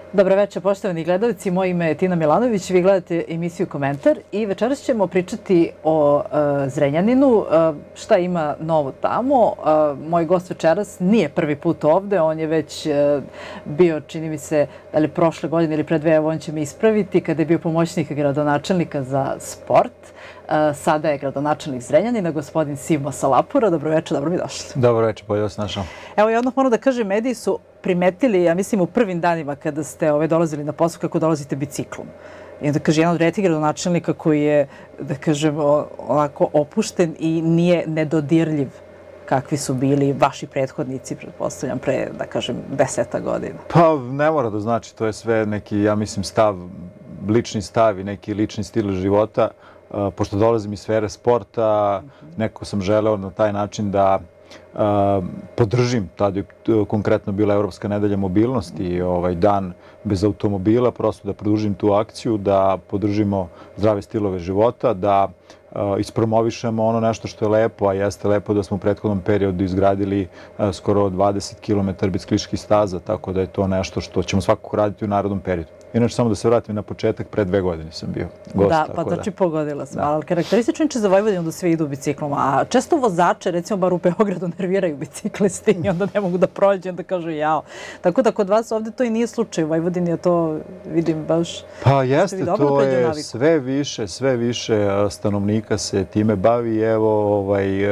Dobro večer, poštovani gledalci. Moje ime je Tina Milanović. Vi gledate emisiju Komentar i večeras ćemo pričati o Zrenjaninu. Šta ima novo tamo? Moj gost večeras nije prvi put ovde. On je već bio, čini mi se, da li prošle godine ili pre dve, evo on će me ispraviti, kada je bio pomoćnik gradonačelnika za sport. Sada je gradonačelnik Zrenjanina, gospodin Simo Salapura. Dobro večer, dobro mi došli. Dobro večer, bolje vas našao. Evo, ja odmah moram da kažem, mediji su primetili, ja mislim, u prvim danima kada ste dolazili na posao, kako dolazite biciklom. I onda kaže, jedan od retkih gradonačelnika koji je, da kažem, onako opušten i nije nedodirljiv kakvi su bili vaši prethodnici, pretpostavljam, pre, da kažem, 10 godina. Pa ne mora da znači, to je sve neki, ja mislim, stav, lični stav i neki lični stil života. Pošto dolazim iz sfere sporta, neko sam želeo na taj način da podržim, tada je konkretno bila Evropska nedelja mobilnosti, dan bez automobila, prosto da produžim tu akciju, da podržimo zdrave stilove života, da ispromovišemo ono nešto što je lepo, a jeste lepo da smo u prethodnom periodu izgradili skoro 20 km biciklističkih staza, tako da je to nešto što ćemo svakako raditi u narednom periodu. Inače, samo da se vratim na početak, pre 2 godine sam bio gost. Da, pa znači pogodila sam. Ali karakteristično je za Vojvodinu da svi idu biciklom, a često vozače, recimo bar u Beogradu, nerviraju biciklisti i onda ne mogu da prođe, onda kažu jao. Tako da kod vas ovde to i nije slučaj. U Vojvodini je to, vidim, baš... Pa jeste, to je sve više stanovnika se time bavi i evo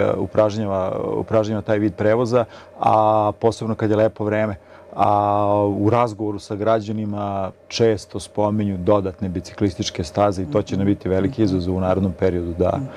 upražnjava taj vid prevoza, a posebno kad je lepo vreme. A u razgovoru sa građanima često spominju dodatne biciklističke staze i to će nam biti veliki izazov u narednom periodu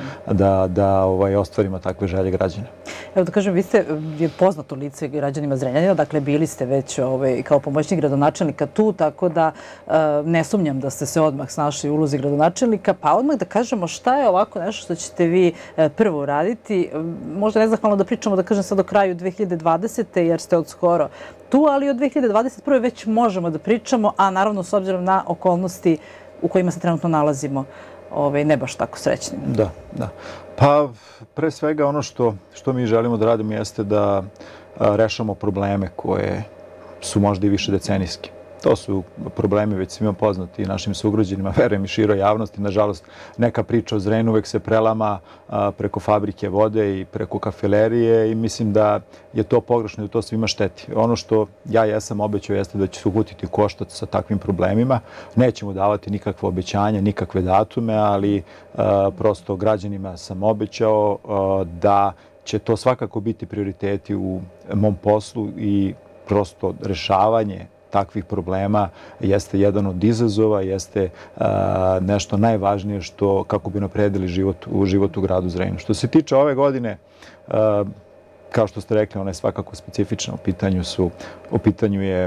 da ostvarimo takve želje građana. Evo da kažem, vi ste poznato lice građanima Zrenjanina, dakle bili ste već kao pomoćnik gradonačelnika tu, tako da ne sumnjam da ste se odmah snašli u ulozi gradonačelnika, pa odmah da kažemo šta je ovako nešto što ćete vi prvo uraditi. Možda nezahvalno da pričamo, da kažem sad do kraju 2020. jer ste od skoro tu, ali od 2021. već možemo da pričamo, a naravno s obzirom na okolnosti u kojima se trenutno nalazimo, ne baš tako srećni. Da. Pa pre svega ono što mi želimo da radimo jeste da rešamo probleme koje su možda i više decenijski. To su problemi već svima poznati našim sugrađanima, verujem i široj javnosti. Nažalost, neka priča o Zrenjaninu uvek se prelama preko fabrike vode i preko kafilerije i mislim da je to pogrešno i da to svima šteti. Ono što ja jesam obećao jeste da će se uhvatiti koštac sa takvim problemima. Nećemo davati nikakve obećanja, nikakve datume, ali prosto građanima sam obećao da će to svakako biti prioriteti u mom poslu i prosto rešavanje takvih problema jeste jedan od izazova, jeste nešto najvažnije kako bi napredili život u gradu Zrenjaninu. Što se tiče ove godine, kao što ste rekli, ona je svakako specifična. U pitanju je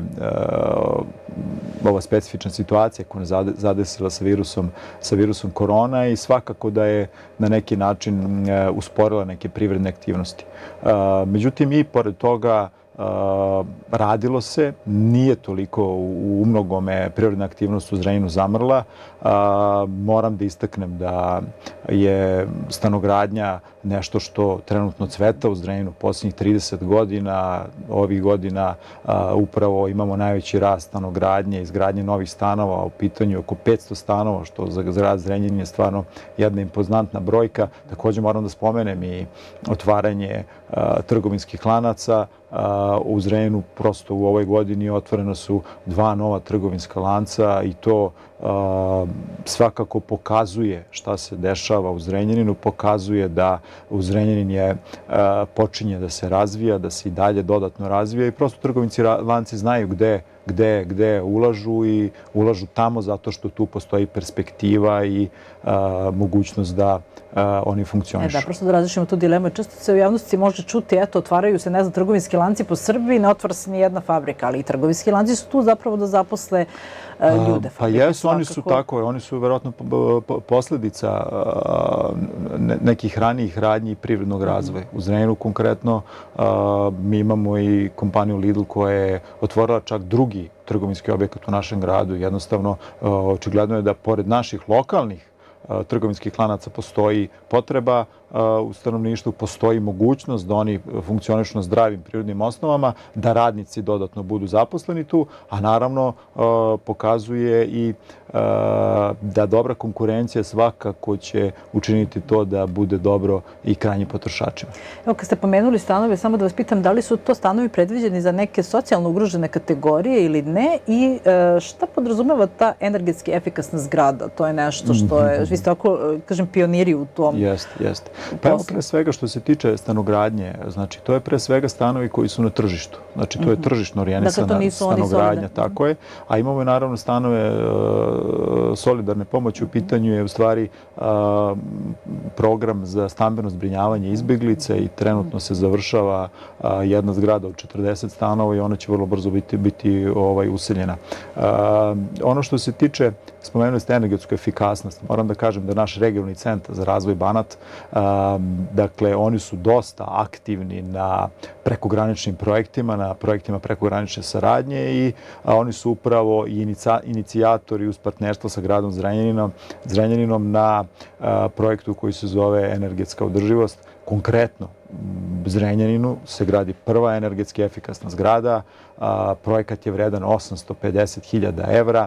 ova specifična situacija koja je zadesila sa virusom korona i svakako da je na neki način usporila neke privredne aktivnosti. Međutim, i pored toga radilo se, nije toliko u mnogome privredna aktivnost u Zrenjaninu zamrla. Moram da istaknem da je stanogradnja nešto što trenutno cveta u Zrenjaninu posljednjih 30 godina. Ovih godina upravo imamo najveći rast stanogradnje, izgradnje novih stanova, u pitanju oko 500 stanova, što za grad Zrenjanin je stvarno jedna impozantna brojka. Također moram da spomenem i otvaranje trgovinskih lanaca. U Zrenjaninu prosto u ovoj godini otvorena su 2 nova trgovinska lanca i to svakako pokazuje šta se dešava u Zrenjaninu, pokazuje da u Zrenjanin počinje da se razvija, da se i dalje dodatno razvija i prosto trgovinski lanci znaju gde ulažu i ulažu tamo zato što tu postoji perspektiva i mogućnost da oni funkcionišu. Da, prosto da različimo tu dilemu. Često se u javnosti može čuti, eto, otvaraju se, ne znam, trgovinski lanci po Srbiji, ne otvara se ni jedna fabrika, ali i trgovinski lanci su tu zapravo da zaposle ljude. Pa jesu, oni su tako, oni su verovatno posledica nekih ranijih radnji i privrednog razvoja. U Zrenjaninu konkretno mi imamo i kompaniju Lidl koja je otvorila čak drugi trgovinski objekat u našem gradu. Jednostavno, očigledno je da pored naših lokalnih trgovinskih lanaca postoji potreba u stanovništvu, postoji mogućnost da oni funkcionišu na zdravim prirodnim osnovama, da radnici dodatno budu zaposleni tu, a naravno pokazuje i da dobra konkurencija svakako će učiniti to da bude dobro i krajnjim potrošačima. Evo, kad ste pomenuli stanove, samo da vas pitam da li su to stanovi predviđeni za neke socijalno ugrožene kategorije ili ne i šta podrazumeva ta energetski efikasna zgrada? To je nešto što je, vi ste ovako, kažem, pioniri u tom. Jeste. Pa evo, pre svega što se tiče stanogradnje, znači to je pre svega stanovi koji su na tržištu. Znači to je tržišno orijentisana stanogradnja, tako je. A imamo i naravno stanove solidarne pomoći. U pitanju je u stvari program za stambeno zbrinjavanje izbeglica i trenutno se završava jedna zgrada od 40 stanova i ona će vrlo brzo biti useljena. Ono što se tiče, spomenuli ste energetsku efikasnost, moram da kažem da naš regionalni centar za razvoj Banat, dakle, oni su dosta aktivni na prekograničnim projektima, na projektima prekogranične saradnje i oni su upravo i inicijatori uz partnerstvo sa gradom Zrenjaninom na projektu koji se zove energetska održivost. Konkretno, u Zrenjaninu se gradi prva energetski efikasna zgrada. Projekat je vredan 850.000 evra.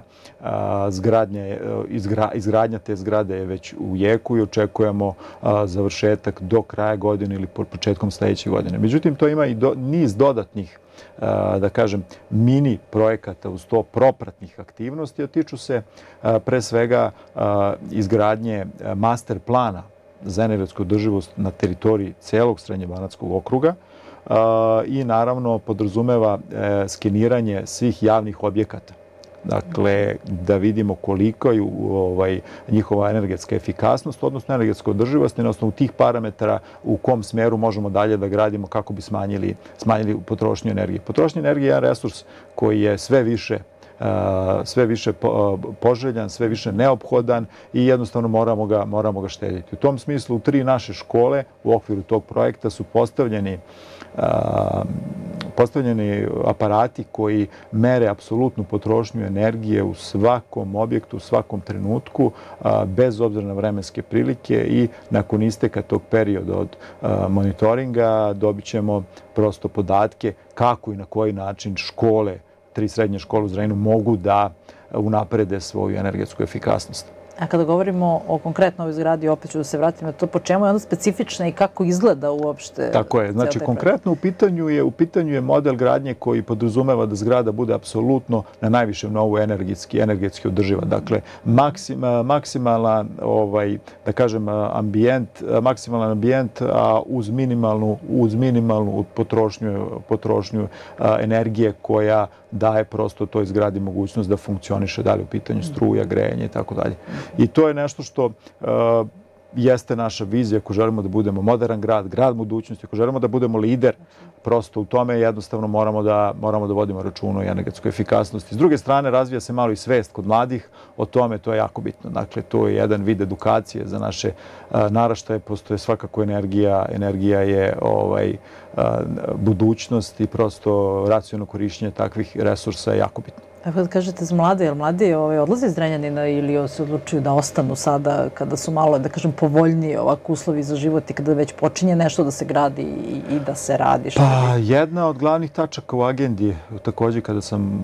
Izgradnja te zgrade je već u jeku i očekujemo završetak do kraja godine ili početkom sljedeće godine. Međutim, to ima i niz dodatnih, da kažem, mini projekata uz to propratnih aktivnosti, a tiču se pre svega izgradnje master plana za energetsku održivost na teritoriji celog Srednjebanatskog okruga i naravno podrazumeva skeniranje svih javnih objekata. Dakle, da vidimo koliko je njihova energetska efikasnost, odnosno energetska održivost i na osnovu tih parametara u kom smeru možemo dalje da gradimo kako bi smanjili potrošnju energije. Potrošnja energije je jedan resurs koji je sve više poželjan, sve više neophodan i jednostavno moramo ga štediti. U tom smislu, u 3 naše škole u okviru tog projekta su postavljeni aparati koji mere apsolutnu potrošnju energije u svakom objektu, u svakom trenutku, bez obzira na vremenske prilike i nakon isteka tog perioda od monitoringa dobit ćemo prosto podatke kako i na koji način škole, 3 srednje škole u Zrenjaninu mogu da unaprede svoju energetsku efikasnost. A kada govorimo o konkretno ovoj zgradi, opet ću da se vratim na to, po čemu je ona specifična i kako izgleda uopšte? Tako je. Znači, konkretno u pitanju je model gradnje koji podrazumeva da zgrada bude apsolutno na najvišem novu energetski održiva. Dakle, maksimalan, da kažem, maksimalan ambijent uz minimalnu potrošnju energije koja daje prosto toj zgradi mogućnost da funkcioniše dalje u pitanju struja, grejanja i tako dalje. I to je nešto što jeste naša vizija ako želimo da budemo modern grad budućnosti, ako želimo da budemo lider, prosto u tome jednostavno moramo da vodimo računa o energetskoj efikasnosti. S druge strane, razvija se malo i svest kod mladih o tome, to je jako bitno. Dakle, to je jedan vid edukacije za naše naraštaje, postoje svakako energija je budućnost i prosto racionalno korišćenje takvih resursa je jako bitno. A kada kažete za mlade, jel mladi odlaze iz Zrenjanina ili se odlučuju da ostanu sada kada su malo, da kažem, povoljniji ovako uslovi za život i kada već počinje nešto da se gradi i da se radi? Pa jedna od glavnih tačaka u agendi, također kada sam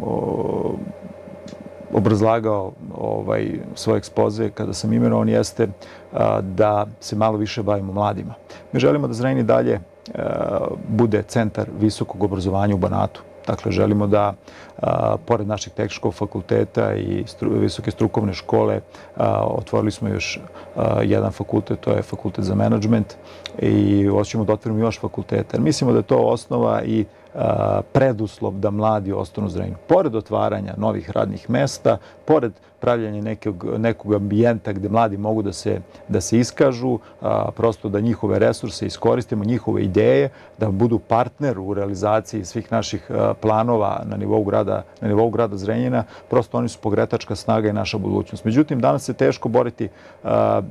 obrazlagao svoj ekspoze, kada sam imenovan, jeste da se malo više bavimo mladima. Mi želimo da Zrenjanin dalje bude centar visokog obrazovanja u Banatu. Dakle, želimo da, pored našeg tehničkog fakulteta i visoke strukovne škole, otvorili smo još jedan fakultet, to je fakultet za menadžment i hoćemo da otvorimo još fakulteta. Mislimo da je to osnova i preduslov da mladi ostanu u Zrenjaninu. Pored otvaranja novih radnih mesta, pored pravljanja nekog ambijenta gde mladi mogu da se iskažu, prosto da njihove resurse iskoristimo, njihove ideje, da budu partner u realizaciji svih naših planova na nivou grada Zrenjanina, prosto oni su pogretačka snaga i naša budućnost. Međutim, danas se teško boriti,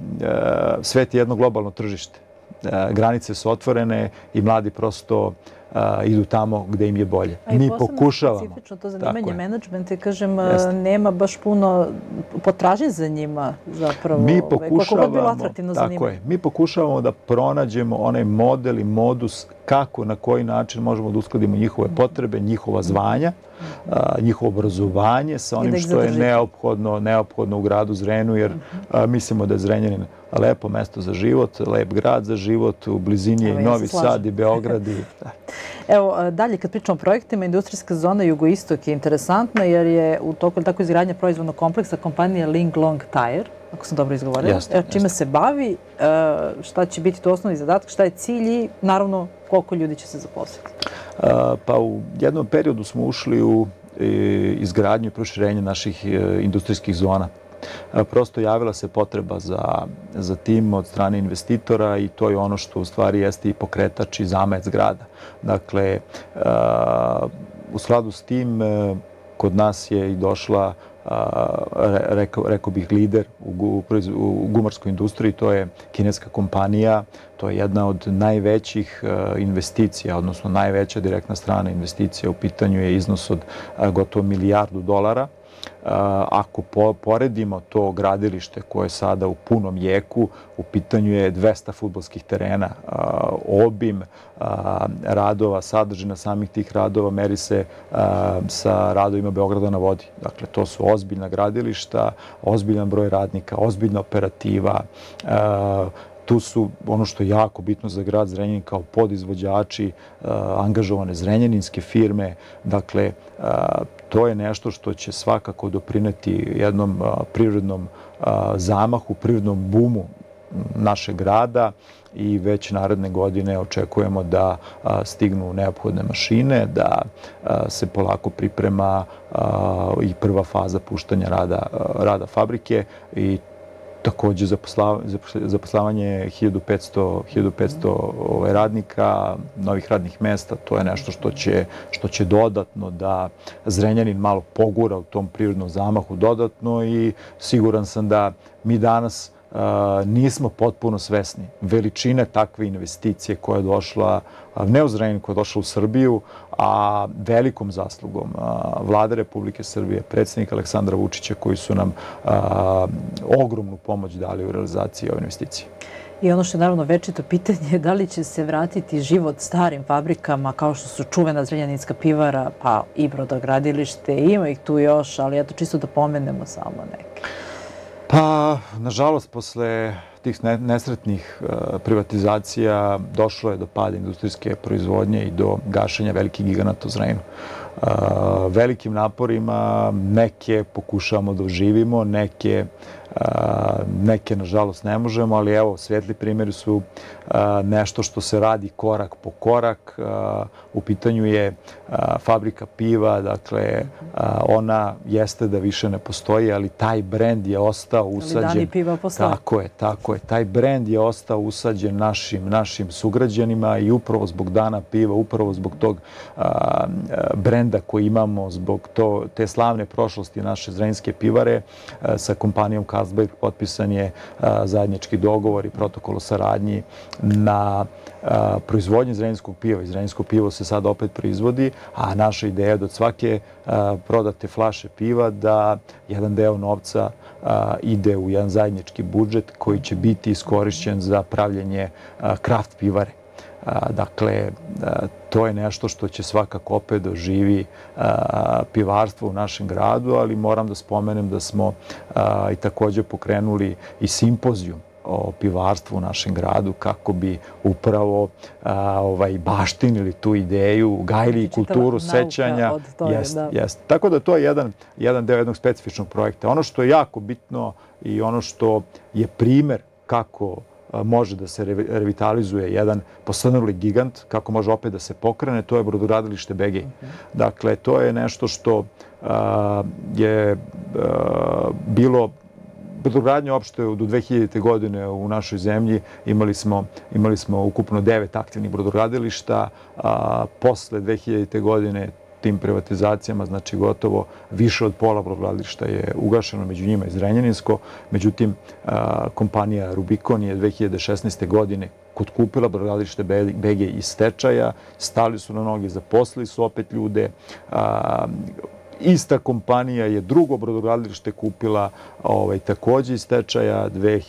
svet je jedno globalno tržište. Granice su otvorene i mladi prosto idu tamo gde im je bolje. Mi pokušavamo. Specifično to zanimanje menadžmenta, kažem, nema baš puno potražnje za njima zapravo. Mi pokušavamo, tako je, mi pokušavamo da pronađemo onaj model i modus kako, na koji način možemo da uskladimo njihove potrebe, njihova zvanja, njihovo obrazovanje sa onim što je neophodno u gradu Zrenjaninu, jer mislimo da je Zrenjanin lepo mesto za život, lep grad za život, u blizini je i Novi Sad i Beograd. Evo, dalje, kad pričamo o projektima, industrijska zona Jugoistok je interesantna jer je u toku tako izgradnja proizvodnog kompleksa kompanije Ling Long Tire, ako sam dobro izgovorila. Čime se bavi, šta će biti to osnovni zadatak, šta je cilj i naravno koliko ljudi će se zaposliti? Pa u jednom periodu smo ušli u izgradnju i proširenje naših industrijskih zona. Prosto javila se potreba za tim od strane investitora i to je ono što u stvari jeste i pokretač i zamajac grada. Dakle, u skladu s tim kod nas je i došla, rekao bih, lider u gumarskoj industriji, to je kineska kompanija. To je jedna od najvećih investicija, odnosno najveća direktna strana investicija. U pitanju je iznos od gotovo $1 milijardu. Ako poredimo to gradilište koje je sada u punom jeku, u pitanju je 200 fudbalskih terena. Obim radova, sadržina samih tih radova meri se sa radovima Beograda na vodi. Dakle, to su ozbiljna gradilišta, ozbiljan broj radnika, ozbiljna operativa. Tu su, ono što je jako bitno za grad Zrenjanin, kao podizvođači, angažovane zrenjaninske firme. Dakle, to je nešto što će svakako doprineti jednom privrednom zamahu, privrednom bumu našeg grada i već naredne godine očekujemo da stignu neophodne mašine, da se polako priprema i prva faza puštanja rada fabrike i takođe zaposlavanje 1500 radnika, novih radnih mesta. To je nešto što će dodatno da Zrenjanin malo pogura u tom privrednom zamahu dodatno i siguran sam da mi danas nismo potpuno svesni veličine takve investicije koja je došla, ne u Zrenjanin, koja je došla u Srbiju, a velikom zaslugom Vlade Republike Srbije, predsjednika Aleksandra Vučića, koji su nam ogromnu pomoć dali u realizaciji ove investicije. I ono što je naravno večito pitanje je da li će se vratiti život starim fabrikama kao što su čuvena Zrenjaninska pivara, pa i brodogradilište, ima ih tu još, ali eto čisto da pomenemo samo neke. Pa, nažalost, posle tih nesretnih privatizacija došlo je do pada industrijske proizvodnje i do gašenja velikih giganata u Zrenjaninu. Velikim naporima neke pokušavamo da oživimo, neke nažalost ne možemo, ali evo, svetli primjeri su nešto što se radi korak po korak. U pitanju je fabrika piva, dakle, ona jeste da više ne postoji, ali taj brend je ostao usađen. Ali Dani piva postoji. Tako je. Taj brend je ostao usađen našim sugrađanima i upravo zbog Dana piva, upravo zbog tog brenda koji imamo, zbog te slavne prošlosti naše Zrenjaninske pivare, sa kompanijom Carlsberg potpisan je zajednički dogovor i protokol o saradnji na proizvodnji zrenjaninskog piva. I zrenjaninsko pivo se sad opet proizvodi, a naša ideja je da od svake prodate flaše piva da jedan deo novca ide u jedan zajednički budžet koji će biti iskorišćen za pravljenje kraft pivare. Dakle, to je nešto što će svakako opet doživi pivarstvo u našem gradu, ali moram da spomenem da smo i takođe pokrenuli i simpozijum o pivarstvu u našem gradu kako bi upravo baštinili tu ideju, gajili kulturu sećanja. Tako da to je jedan deo jednog specifičnog projekta. Ono što je jako bitno i ono što je primer kako može da se revitalizuje jedan posrnuli gigant, kako može opet da se pokrene, to je brodogradilište Begej. Dakle, to je nešto što je bilo brodogradnja uopšte do 2000. godine u našoj zemlji. Imali smo ukupno 9 aktivnih brodogradilišta. Posle 2000. godine tim privatizacijama, znači gotovo više od pola brodogradilišta je ugašeno, među njima i Zrenjaninsko. Međutim, kompanija Rubicon je 2016. godine otkupila brodogradilište BG iz stečaja, stali su na noge, zaposlili su opet ljude. Ista kompanija je drugo brodogradilište kupila takođe iz stečaja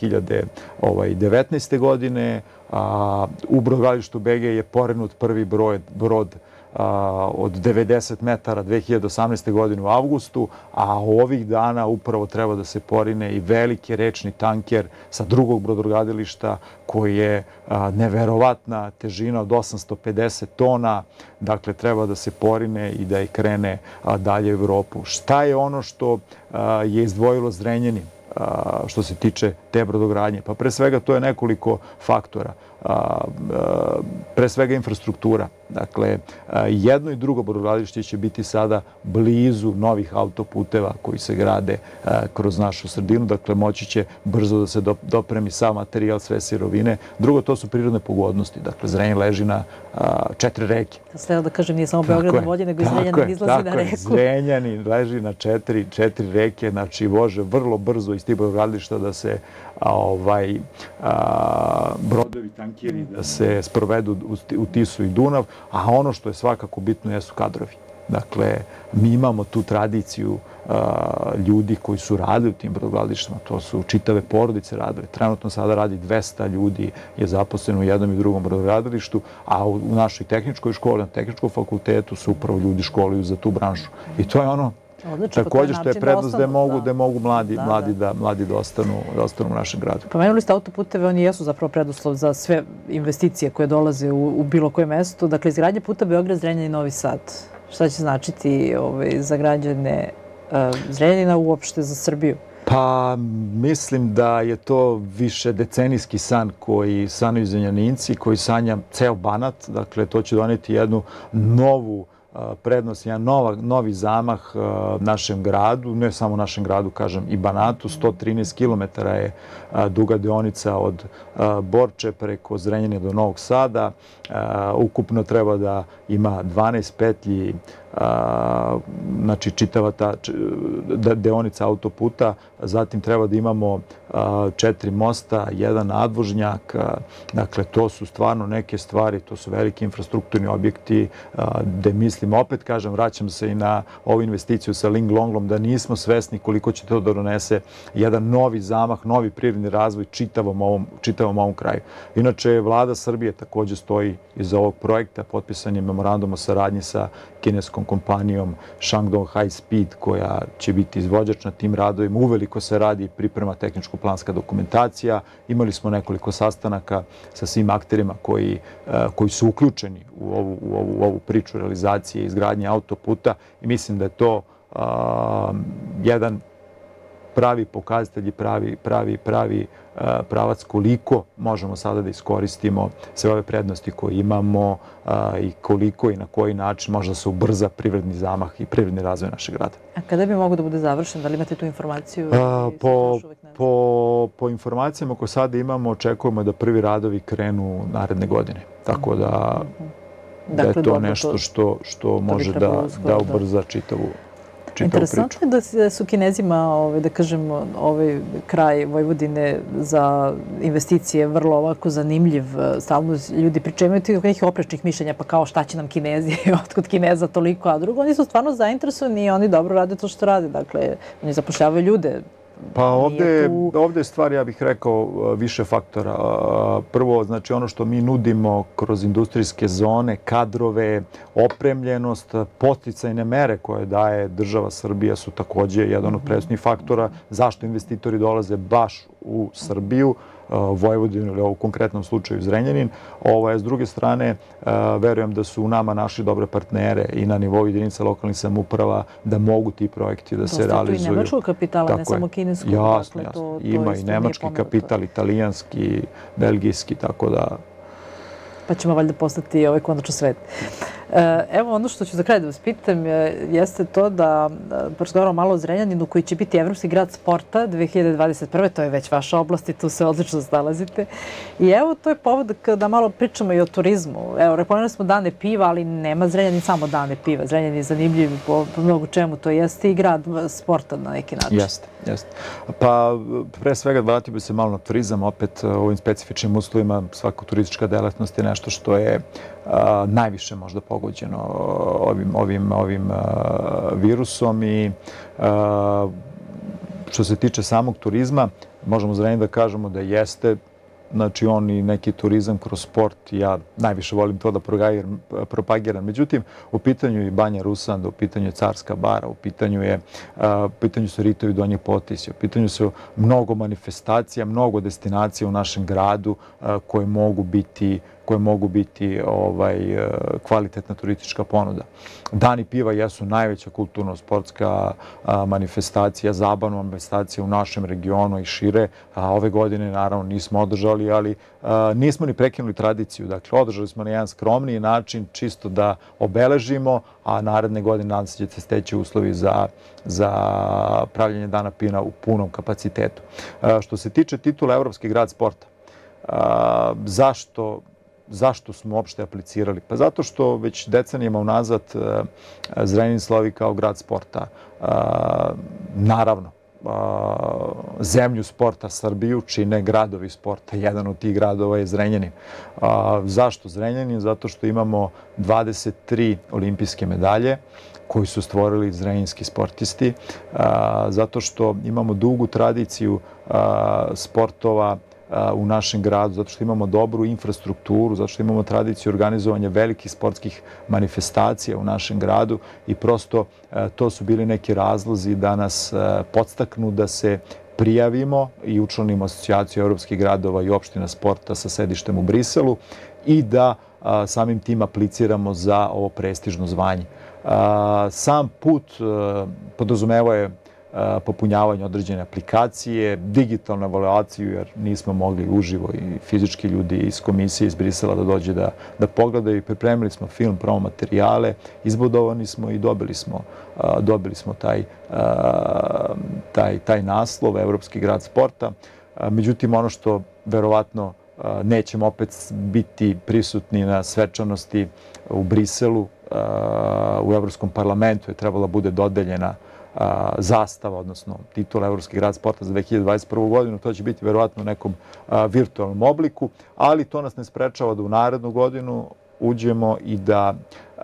2019. godine. U brodogradilištu BG je porinut prvi brod od 90 metara 2018. godine u avgustu, a ovih dana upravo treba da se porine i veliki rečni tanker sa drugog brodogradilišta koji je neverovatna težina od 850 tona. Dakle, treba da se porine i da je krene dalje u Evropu. Šta je ono što je izdvojilo Zrenjanin što se tiče te brodogradnje? Pa pre svega to je nekoliko faktora. Pre svega infrastruktura. Dakle, jedno i drugo brodogradilište će biti sada blizu novih autoputeva koji se grade kroz našu sredinu. Dakle, moći će brzo da se dopremi sav materijal, sve sirovine. Drugo, to su prirodne pogodnosti. Dakle, Zrenjanin leži na 4 reke. Sada da kažem, nije samo Beograd na vodi, nego i Zrenjanin izlazi na reku. Zrenjanin leži na 4 reke. Znači, može vrlo brzo iz tih brodogradilišta da se brodovi, tankeri, da se sprovedu u Tisu i Dunav, a ono što je svakako bitno jesu kadrovi. Dakle, mi imamo tu tradiciju ljudi koji su radili u tim brodogradilištima, to su čitave porodice radile. Trenutno sada radi 200 ljudi je zaposleno u jednom i drugom brodogradilištu, a u našoj tehničkoj školi, na tehničkom fakultetu se upravo ljudi školuju za tu branšu. I to je ono također što je prednost da mogu mladi da ostanu u našem gradu. Pomenuli ste autoputeve, oni jesu zapravo preduslov za sve investicije koje dolaze u bilo koje mesto. Dakle, izgradnja puta Beograd, Zrenjanin i Novi Sad. Šta će značiti za građane Zrenjanina, uopšte za Srbiju? Pa mislim da je to više decenijski san koji sanjaju Zrenjaninci, koji sanja ceo Banat. Dakle, to će doneti jednu novu prednost, jedan novi zamah našem gradu, ne samo našem gradu, kažem i Banatu. 113 km je duga deonica od Borče preko Zrenjanina do Novog Sada. Ukupno treba da ima 12 petlji, znači čitava ta deonica autoputa. Zatim treba da imamo 4 mosta, 1 nadvožnjak. Dakle, to su stvarno neke stvari, to su veliki infrastrukturni objekti gde mislim, opet kažem, vraćam se i na ovu investiciju sa Linglongom, da nismo svesni koliko će to da donese jedan novi zamah, novi privredni razvoj čitavom ovom kraju. Inače, Vlada Srbije takođe stoji iza ovog projekta. Potpisan je memorandum o saradnji sa kineskom kompanijom Shandong High Speed koja će biti izvođač na tim radovima. Uveliko se radi i priprema tehničko-planska dokumentacija. Imali smo nekoliko sastanaka sa svim akterima koji su uključeni u ovu priču realizacije i izgradnje autoputa i mislim da je to jedan pravi pokazatelj i pravi pravac koliko možemo sada da iskoristimo sve ove prednosti koje imamo i koliko i na koji način može da se ubrza privredni zamah i privredni razvoj našeg grada. A kada bi mogo da bude završen? Da li imate tu informaciju? Po informacijama koje sada imamo, očekujemo da prvi radovi krenu naredne godine. Tako da je to nešto što može da ubrza čitavu priču. Interesantno je da su Kinezima, da kažem, ovaj kraj Vojvodine za investicije vrlo ovako zanimljiv. Stalno ljudi pričaju, imaju nekih oprečnih mišljenja, pa kao šta će nam Kinezi, otkud Kineza toliko, a drugo, oni su stvarno zainteresovani i oni dobro rade to što rade. Dakle, oni zapošljavaju ljude. Pa ovde je stvar, ja bih rekao, više faktora. Prvo, znači ono što mi nudimo kroz industrijske zone, kadrove, opremljenost, podsticajne mere koje daje država Srbija su takođe jedan od presudnih faktora zašto investitori dolaze baš u Srbiju, Vojvodinu ili u konkretnom slučaju Zrenjanin. S druge strane, verujem da su u nama našli dobre partnere i na nivou jedinica lokalnih samouprava da mogu ti projekti da se realizuju. Dosta tu i nemačkog kapitala, ne samo kineskog. Jasno. Ima i nemački kapital, italijanski, belgijski, tako da... Pa ćemo valjda postati konačno svet. Evo ono što ću za kraj da vas pitam jeste to da razgovaramo malo o Zrenjaninu koji će biti Evropski grad sporta 2021. To je već vaša oblast i tu se odlično snalazite. I evo to je povod da malo pričamo i o turizmu. Evo, reklamirali smo Dane piva, ali nema Zrenjanin samo Dane piva. Zrenjanin je zanimljiv po mnogo čemu. To jeste i grad sporta na neki način. Jeste. Pa pre svega vratio bi se malo na turizam, opet u ovim specifičnim uslovima svaka turistička delatnost je nešto što je najviše možda pogođeno ovim virusom i što se tiče samog turizma, možemo Zrenjanin da kažemo da jeste, znači on i neki turizam kroz sport, ja najviše volim to da propagiram. Međutim, u pitanju je Banja Rusanda, u pitanju je Carska bara, u pitanju su Ritovi Donji Potisje, u pitanju su mnogo manifestacija, mnogo destinacija u našem gradu koje mogu biti kvalitetna turistička ponuda. Dani piva jesu najveća kulturno-sportska manifestacija, zabavna manifestacija u našem regionu i šire. Ove godine naravno nismo održali, ali nismo ni prekinuli tradiciju. Dakle, održali smo na jedan skromniji način, čisto da obeležimo, a naredne godine nadam se ćete steći uslovi za pravljenje Dana piva u punom kapacitetu. Što se tiče titula Evropski grad sporta, zašto smo uopšte aplicirali? Pa zato što već decenijama unazad Zrenjanin slovi kao grad sporta. Naravno, zemlju sporta Srbiju čine gradovi sporta. Jedan od tih gradova je Zrenjanin. Zašto Zrenjanin? Zato što imamo 23 olimpijske medalje koji su stvorili zrenjinski sportisti. Zato što imamo dugu tradiciju sportova u našem gradu, zato što imamo dobru infrastrukturu, zato što imamo tradiciju organizovanja velikih sportskih manifestacija u našem gradu i prosto to su bili neki razlozi da nas podstaknu da se prijavimo i učlanimo asocijaciju evropskih gradova i opština sporta sa sedištem u Briselu i da samim tim apliciramo za ovo prestižno zvanje. Sam put podrazumevao je popunjavanje određene aplikacije, digitalnu evaluaciju, jer nismo mogli uživo i fizički ljudi iz komisije iz Brisela da dođe da pogledaju. Pripremili smo film, promo materijale, izbodovani smo i dobili smo taj naslov Evropski grad sporta. Međutim, ono što verovatno nećemo opet biti prisutni na svečanosti u Briselu, u Evropskom parlamentu je trebala bude dodeljena zastava, odnosno titula Evropski grad sporta za 2021. godinu. To će biti verovatno u nekom virtualnom obliku, ali to nas ne sprečava da u narednu godinu uđemo i da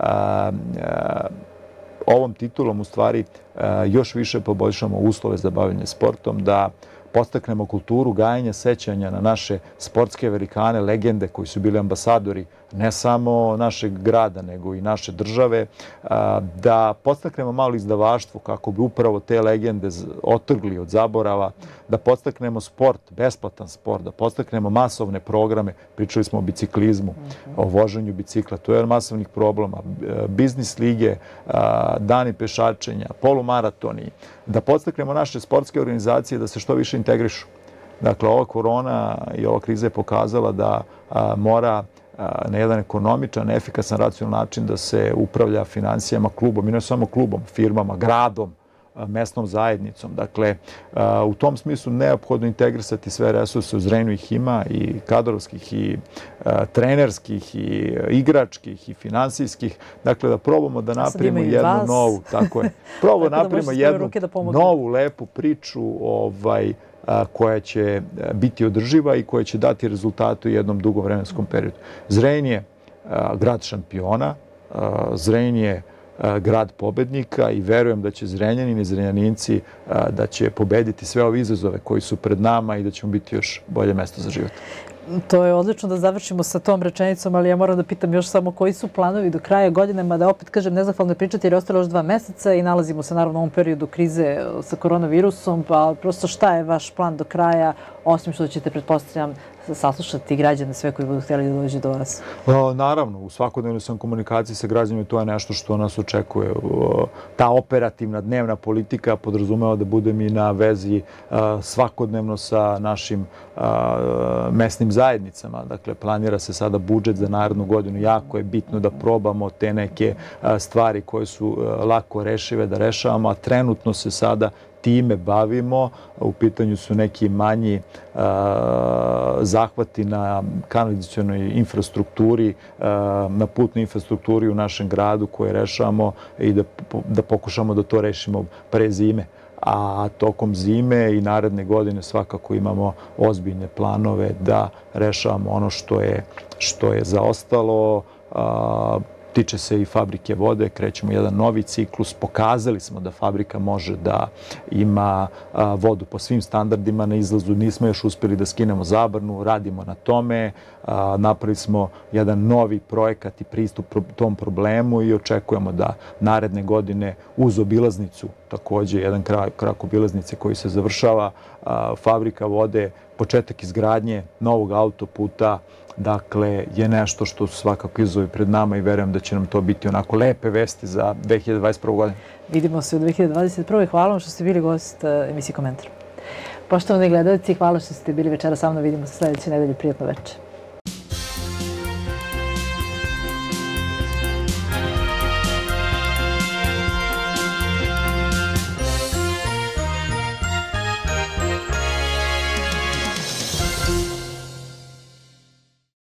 ovom titulom u stvari još više poboljšamo uslove za bavljenje sportom, da podstaknemo kulturu gajanja sećanja na naše sportske velikane, legende koji su bili ambasadori ne samo našeg grada, nego i naše države, da podstaknemo malo izdavaštvo kako bi upravo te legende otrgli od zaborava, da podstaknemo sport, besplatan sport, da podstaknemo masovne programe, pričali smo o biciklizmu, o voženju bicikla, to je jedan masovnih problema, biznis lige, dani pešačenja, polumaratoni, da podstaknemo naše sportske organizacije da se što više integrišu. Dakle, ova korona i ova kriza je pokazala da mora na jedan ekonomičan, efikasan, racionalan način da se upravlja finansijama klubom i ne samo klubom, firmama, gradom, mesnom zajednicom. Dakle, u tom smislu neophodno integrisati sve resurse, u Zrenjaninu ih ima i kadrovskih i trenerskih i igračkih i finansijskih. Dakle, da probamo da napravimo jednu novu, tako je, probamo da napravimo jednu novu lepu priču koja će biti održiva i koja će dati rezultate u jednom dugom vremenskom periodu. Zrenjanin je grad šampiona, Zrenjanin je grad pobednika i verujem da će Zrenjanin i Zrenjaninci da će pobediti sve ove izazove koji su pred nama i da ćemo biti još bolje mesto za život. To je odlično da završimo sa tom rečenicom, ali ja moram da pitam još samo koji su planovi do kraja godine, mada opet kažem nezahvalno je pričati jer je ostalo još 2 meseca i nalazimo se naravno u ovom periodu krize sa koronavirusom, pa prosto šta je vaš plan do kraja osim što ćete, pretpostavljam, saslušati građane sve koji budu htjeli da dođe do vas? Naravno, u svakodnevnoj sam komunikaciji sa građanima, to je nešto što nas očekuje. Ta operativna dnevna politika podrazumeva da budem i na vezi svakodnevno sa našim mesnim zajednicama. Dakle, planira se sada budžet za narednu godinu. Jako je bitno da probamo te neke stvari koje su lako rešive da rešavamo, a trenutno se sada time bavimo. U pitanju su neki manji zahvati na kanalizacionoj infrastrukturi, na putnoj infrastrukturi u našem gradu koje rešavamo i da pokušamo da to rešimo pre zime. A tokom zime i naredne godine svakako imamo ozbiljne planove da rešavamo ono što je zaostalo. Tiče se i fabrike vode, krećemo jedan novi ciklus. Pokazali smo da fabrika može da ima vodu po svim standardima na izlazu. Nismo još uspjeli da skinemo zabranu, radimo na tome. Napravili smo jedan novi projekat i pristup tom problemu i očekujemo da naredne godine uz obilaznicu, također jedan krak obilaznice koji se završava, fabrika vode, početak izgradnje novog autoputa, dakle, je nešto što su svakako izazovi pred nama i verujem da će nam to biti onako lepe vesti za 2021. godinu. Vidimo se u 2021. Hvala vam što ste bili gost emisije Komentar. Poštovani gledalci, hvala što ste bili večera sa mnom. Vidimo se sljedeće nedelje. Prijatno večer.